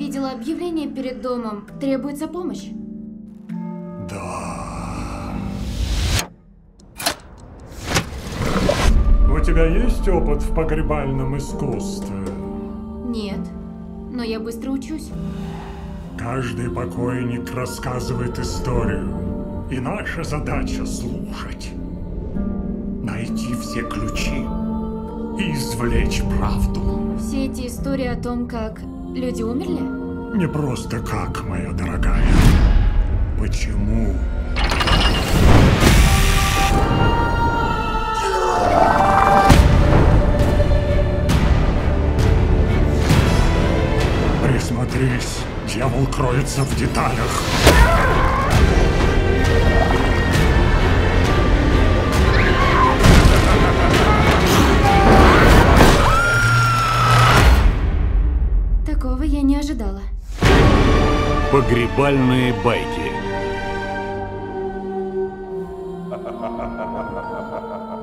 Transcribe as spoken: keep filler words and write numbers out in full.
видела объявление перед домом. Требуется помощь. Да. У тебя есть опыт в погребальном искусстве? Нет, но я быстро учусь. Каждый покойник рассказывает историю, и наша задача слушать, найти все ключи и извлечь правду. Все эти истории о том, как люди умерли? Не просто как, моя дорогая. Почему? Присмотрись, дьявол кроется в деталях. Такого я не ожидала. Погребальные байки.